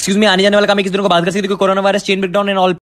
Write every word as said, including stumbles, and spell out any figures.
Excuse me, आने जाने वाला काम है किस दिनों को बात कर सकते, corona virus chain breakdown and all.